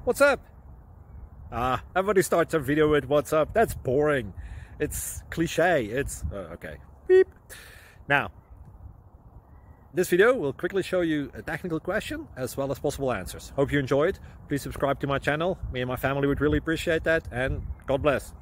What's up? Everybody starts their video with what's up. That's boring. It's cliche. It's okay. Beep. Now, this video will quickly show you a technical question as well as possible answers. Hope you enjoyed. Please subscribe to my channel. Me and my family would really appreciate that, and God bless.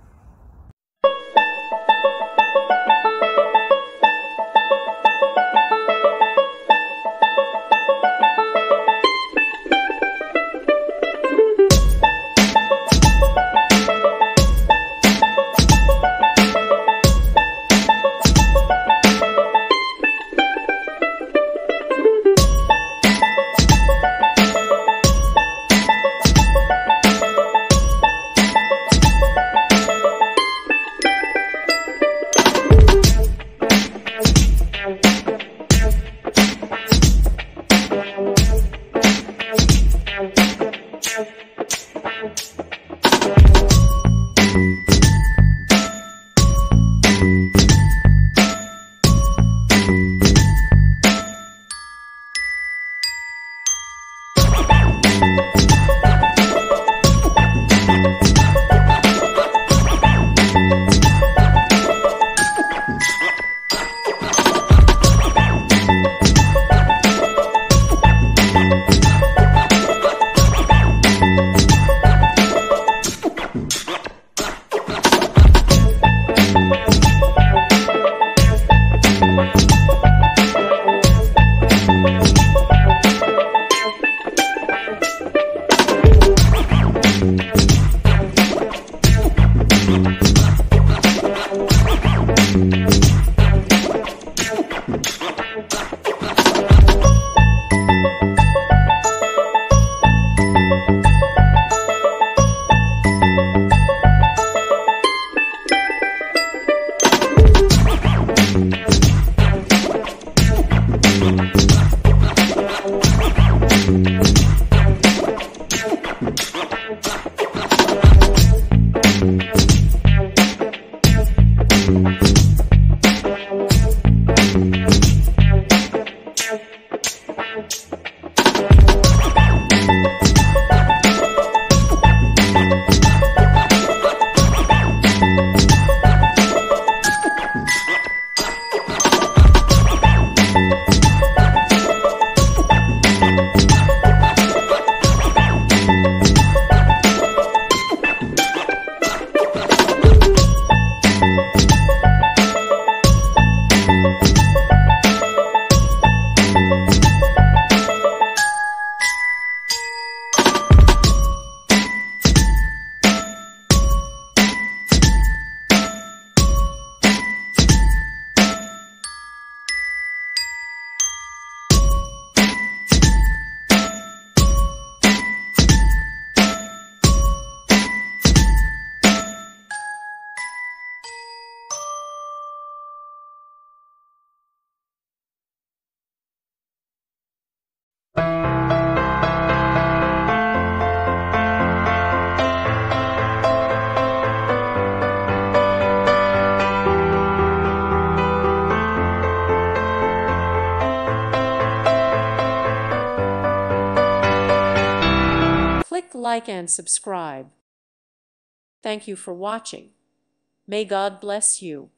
Click like and subscribe. Thank you for watching. May God bless you.